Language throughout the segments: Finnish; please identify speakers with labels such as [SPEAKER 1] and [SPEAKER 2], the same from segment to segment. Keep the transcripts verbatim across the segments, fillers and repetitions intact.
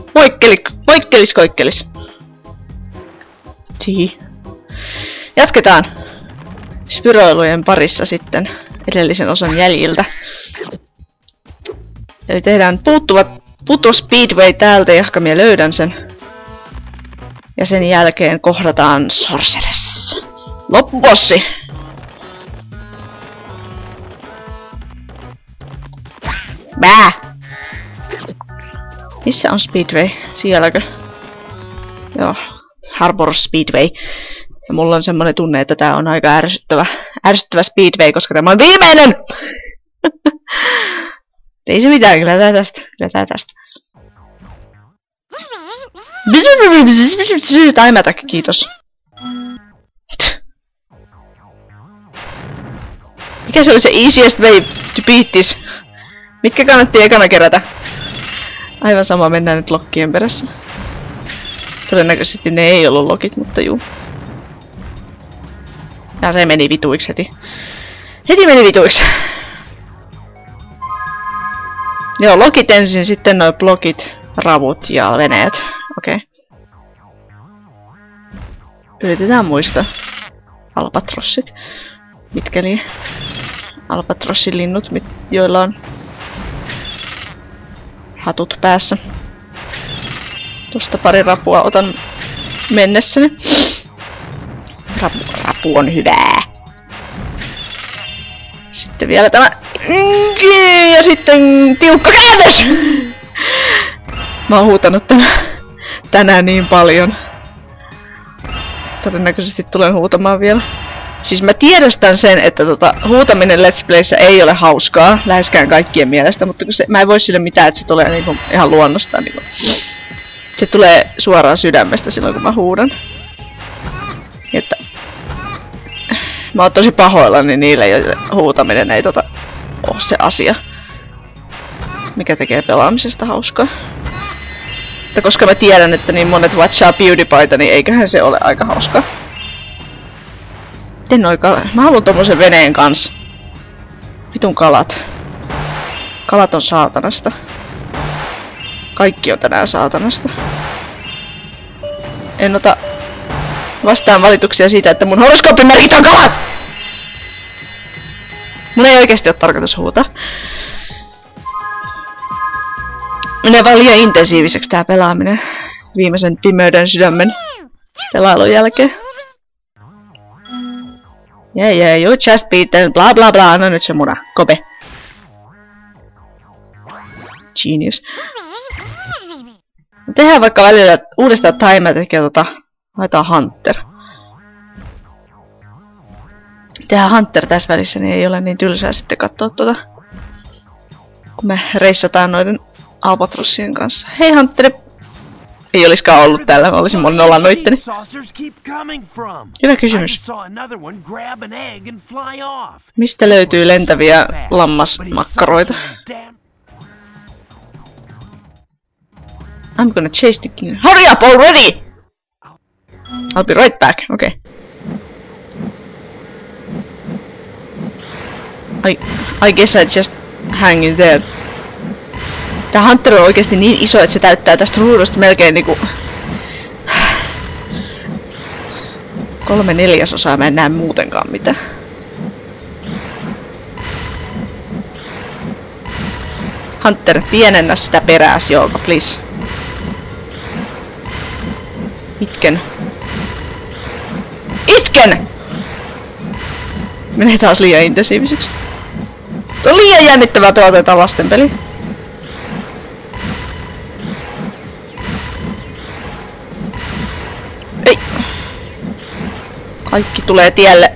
[SPEAKER 1] Moikkeli, moikkelis koikkelis. Tii. Jatketaan spyroilujen parissa sitten edellisen osan jäljiltä. Eli tehdään puuttuva, puuttuva speedway täältä, jahka minä löydän sen. Ja sen jälkeen kohdataan Sorceress. Loppubossi! Bää! Missä on Speedway? Sielläkö? Joo, Harbor Speedway. Ja mulla on semmonen tunne, että tää on aika ärsyttävä, ärsyttävä Speedway, koska tämä on viimeinen! Ei se mitään, kyllä tää tästä, kyllä tää tästä. Time attack, kiitos. Mikä se oli se easiest way to beat this? Mitkä kannatti ekana kerätä? Aivan sama, mennään nyt lokkien perässä. Todennäköisesti ne ei ollut lokit, mutta juu. Ja se meni vituiksi heti. Heti meni vituiksi. Joo, lokit ensin, sitten noi blokit, ravut ja veneet. Okei. Okay. Yritetään muistaa. Albatrossit. Mitkä liian? Albatrossin linnut, joilla on hatut päässä. Tuosta pari rapua otan mennessäni. Rapu, rapu on hyvää. Sitten vielä tämä. Ja sitten tiukka käännös! Mä oon huutanut tänään, tänään niin paljon. Todennäköisesti tulen huutamaan vielä. Siis mä tiedostan sen, että tota, huutaminen Let's Playssä ei ole hauskaa läheskään kaikkien mielestä, mutta kun se, mä en voi sille mitään, että se tulee niinku ihan luonnostaan. Niinku. Se tulee suoraan sydämestä silloin, kun mä huudan. Että mä oon tosi pahoillani niille, joille huutaminen ei tota, ole se asia, mikä tekee pelaamisesta hauskaa. Mutta koska mä tiedän, että niin monet watchaa PewDiePieta, niin eiköhän se ole aika hauskaa. Miten noi kalat? Mä haluan tommosen veneen kanssa. Vitun kalat. Kalat on saatanasta. Kaikki on tänään saatanasta. En ota vastaan valituksia siitä, että mun horoskooppimerkit on kalat! Mun ei oikeesti oo tarkoitus huutaa. Menee vaan liian intensiiviseksi tää pelaaminen. Viimeisen pimeyden sydämen pelailun jälkeen. Yeah, yeah, you just beaten, bla bla bla. No nyt se muna. Kope. Genius. Tehdään vaikka välillä uudestaan time attack ja tota, laitetaan Hunter. Tehdään Hunter tässä välissä, niin ei ole niin tylsää sitten katsoa tota. Kun me reissataan noiden albatrossien kanssa. Hei Hunter! Ei olisikaan ollut täällä, mä olisin nollannut itteni. Hyvä kysymys. Mistä löytyy lentäviä lammasmakkaroita? I'm gonna chase the king. Hurry up already! I'll be right back. Okay. I, I guess I just hang in there. Tää Hunter on oikeesti niin iso, että se täyttää tästä ruudusta melkein niinku kolme neljäsosaa, mä en näe muutenkaan mitään. Hunter, pienennä sitä perääs, Jouka, please. Itken. Itken! Menee taas liian intensiiviseksi. Tuo on liian jännittävää pelata lastenpeliä. Ei! Kaikki tulee tielle.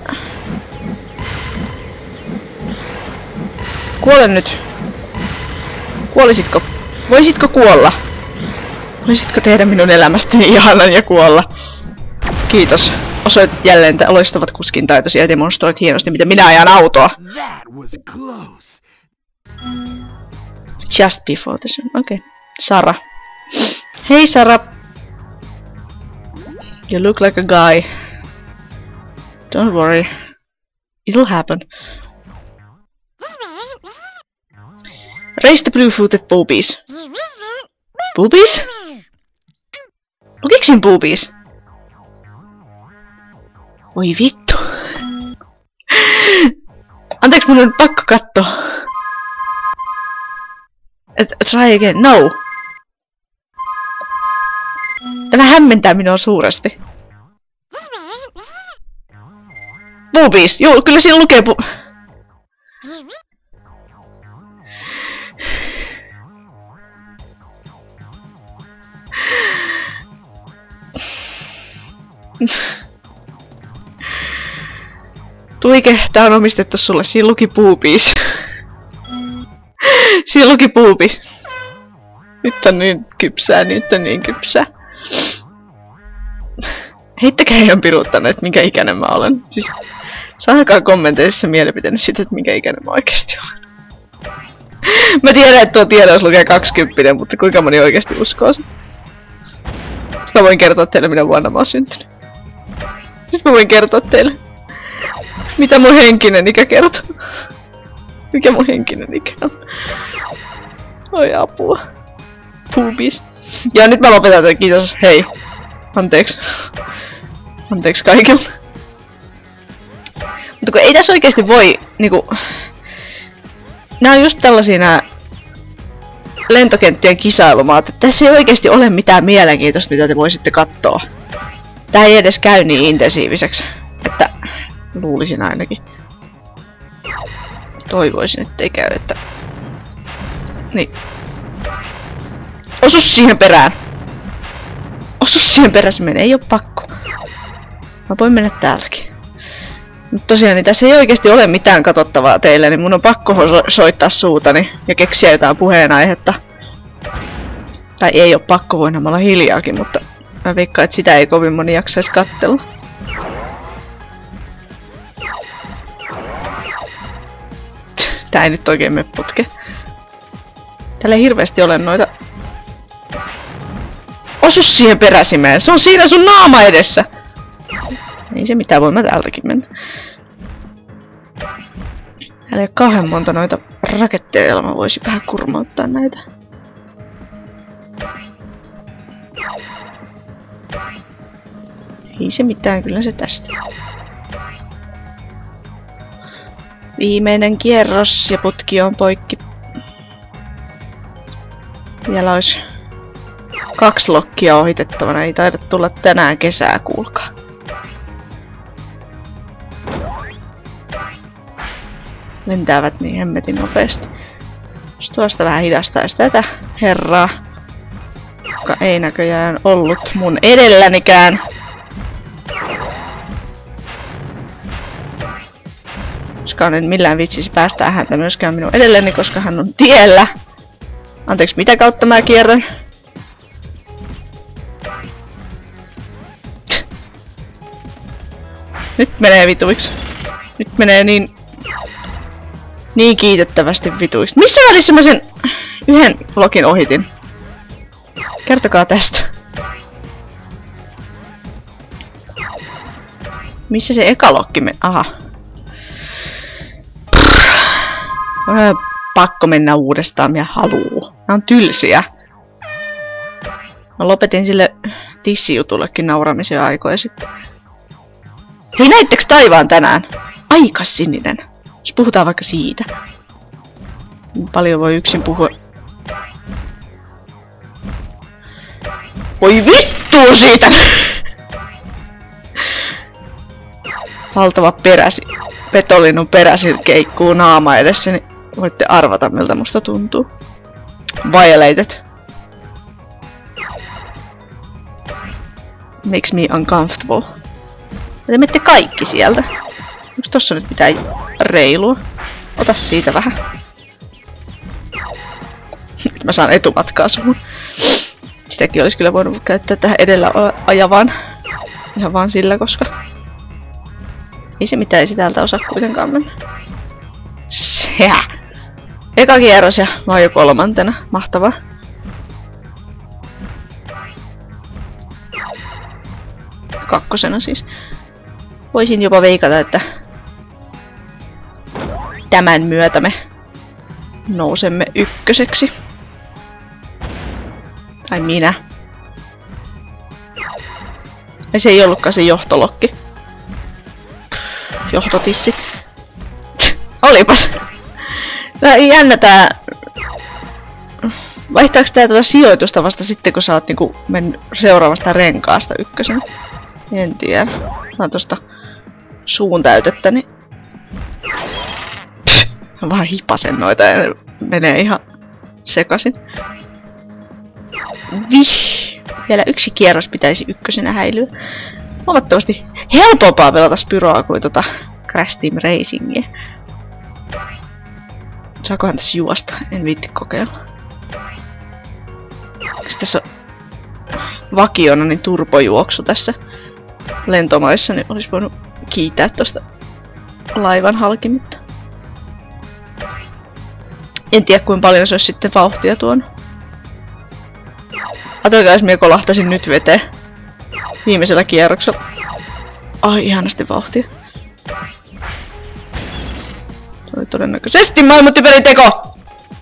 [SPEAKER 1] Kuole nyt. Kuolisitko? Voisitko kuolla? Voisitko tehdä minun elämästäni ihanan ja kuolla? Kiitos. Osoitit jälleen loistavat kuskin taitosi ja demonstroit hienosti, miten minä ajan autoa. Just before this one. Okei. Okay. Sara. Hei Sara. You look like a guy. Don't worry. It'll happen. Raise the blue-footed boobies. Boobies? Lukiksin boobies? Oi vittu. Anteeksi, mun on pakko katsoa. Try again. No. Tämä hämmentää minua suuresti. Boobies. Joo, kyllä siinä lukee bu... Tuike, tää on omistettu sulle. Siinä luki boobies. Siinä luki boobies. Nyt on niin kypsää, nyt on niin kypsää. Heittäkää ihan piruuttanut, että minkä ikäinen mä olen. Siis saakaa kommenteissa mielipiteenne siitä, että minkä ikäinen mä oikeesti olen. Mä tiedän, että tuo tiedos lukee kaksikymmentä, mutta kuinka moni oikeesti uskoo sen? Sitten mä voin kertoa teille, minä vuonna mä oon syntynyt. Sitten mä voin kertoa teille, mitä mun henkinen ikä kertoo. Mikä mun henkinen ikä on. Oi apua. Boobies. Ja nyt mä lopetan tämän, kiitos. Hei. Anteeksi. Anteeksi kaikilta. Mutta kun ei tässä oikeesti voi niinku... Nää on just tällaisia nää lentokenttien kisailumaat, että tässä ei oikeesti ole mitään mielenkiintoista, mitä te voisitte katsoa. Tää ei edes käy niin intensiiviseksi, että luulisin ainakin. Toivoisin, ettei käy, että... Niin. Osu siihen perään! Osu siihen perään, se menee, ei oo pakko. Mä voin mennä täältäkin. Mutta tosiaan, niin tässä ei oikeesti ole mitään katsottavaa teille, niin mun on pakko so soittaa suutani ja keksiä jotain puheenaihetta. Tai ei oo pakko, voin olla hiljaakin, mutta mä veikkaan, että sitä ei kovin moni jaksais katsella. Tää ei nyt oikein mene putke. Täällä ei hirveesti ole noita... Osu siihen peräsimeen! Se on siinä sun naama edessä! Ei se mitään, voin mä täältäkin mennä. Täällä ei oo kauhean monta noita raketteja, joilla mä voisin vähän kurmauttaa näitä. Ei se mitään, kyllä se tästä. Viimeinen kierros ja putki on poikki. Vielä olisi kaksi lokkia ohitettavana, ei taida tulla tänään kesää, kuulkaa. Lentäävät niin hemmetin nopeasti. Jos tuosta vähän hidastaisi tätä herraa, joka ei näköjään ollut mun edellänikään. Koska en millään vitsisi päästää häntä myöskään minun edelleni, koska hän on tiellä. Anteeksi, mitä kautta mä kierrän? Nyt menee vituiksi. Nyt menee niin... Niin kiitettävästi vituiksi. Missä välissä mä sen yhden vlogin ohitin? Kertokaa tästä. Missä se eka lokki meni? Aha. Pff. Pakko mennä uudestaan, minä haluu. Nää on tylsiä. Mä lopetin sille tissijutullekin nauramisen aikoja sitten. Hei, näittekö taivaan tänään? Aika sininen. Jos puhutaan vaikka siitä. Paljon voi yksin puhua. Voi vittu siitä! Valtava peräsi. Petolinun peräsi keikkuu naama edessä, niin voitte arvata miltä musta tuntuu. Violated. Makes me uncomfortable. Te menette kaikki sieltä. Onks tossa nyt mitään reilua? Ota siitä vähän. Nyt mä saan etumatkaa suhun. Sitäkin olisi kyllä voinut käyttää tähän edellä ajavaan. Ihan vaan sillä, koska... Ei se mitään, ei se täältä osaa kuitenkaan mennä. Seä! Eka kierros ja mä oon jo kolmantena. Mahtavaa. Kakkosena siis. Voisin jopa veikata, että tämän myötä me nousemme ykköseksi. Tai minä. Ei se ei ollutkaan se johtolokki. Johtotissi. Olipas. Tää jännä tää... Vaihtaako tää tätä sijoitusta vasta sitten, kun sä oot niinku mennyt seuraavasta renkaasta ykkösen? En tiedä. Tää on tosta suun täytettä, niin... Mä vaan hipasen noita ja ne menee ihan sekasin. Vih! Vielä yksi kierros pitäisi ykkösenä häilyä. Huomattavasti helpompaa pelata Spyroa kuin tota Crash Team Racingia. Saakohan tässä juosta? En viitti kokeilla. Onks tässä on vakiona niin turbojuoksu tässä lentomaissa, niin olisi voinut kiitää tosta laivan halkimutta. En tiedä kuinka paljon se olisi sitten vauhtia tuon. Ajatelkaa jos minä kolahtaisin nyt veteen. Viimeisellä kierroksella. Ai ihanasti vauhtia. Se oli todennäköisesti maailmantyperin teko!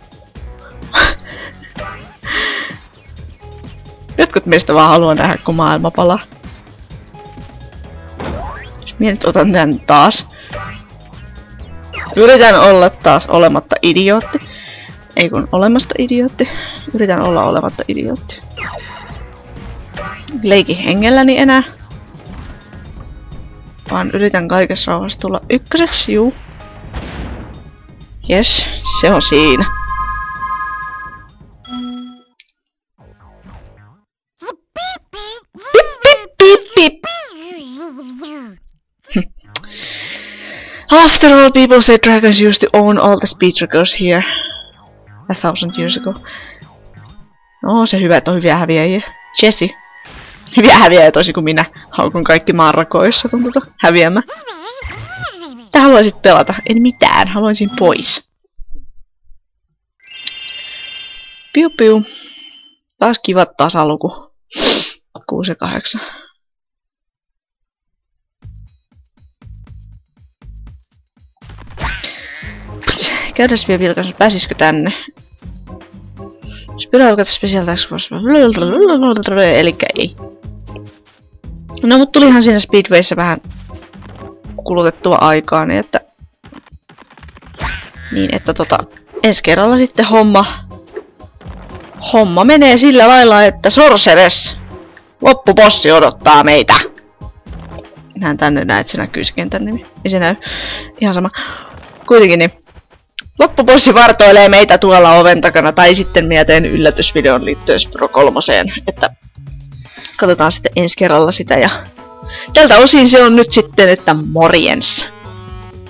[SPEAKER 1] Jotkut meistä vaan haluaa nähdä kun maailma palaa. Jos minä nyt otan tän taas. Yritän olla taas olematta idiootti. Ei kun olemasta idiootti. Yritän olla olematta idiootti. Leiki hengelläni enää. Vaan yritän kaikessa rauhassa tulla ykköseksi, juu. Jes, se on siinä. Pip, pip, pip, pip. After all, people say dragons used to own all the speed records here a thousand years ago. No, se hyvä, että on hyviä häviäjiä. Jessie. Hyviä häviäjiä tosi kuin minä. Haukun kaikki maanrakoissa tuntuta häviämään. Mitä haluaisit pelata? En mitään. Haluaisin pois. Piu piu. Taas kiva tasaluku. kuusi ja kahdeksan. Käydäs vielä vilkaisen, pääsisikö tänne? Spyro alkaa special task force. Elikkä ei. No mut tulihan siinä Speedwayssä vähän kulutettua aikaa, niin että... Niin että tota... Ensi kerralla sitten homma... Homma menee sillä lailla, että Sorceress! Loppupossi odottaa meitä! Näen tänne näet, se näkyy se kentän nimi. Ei se näy. Ihan sama. Kuitenkin niin... Loppupossi vartoilee meitä tuolla oven takana, tai sitten minä teen yllätysvideon liittyen Spyro kolmoseen, että katsotaan sitten ensi kerralla sitä. Ja tältä osin se on nyt sitten, että morjens!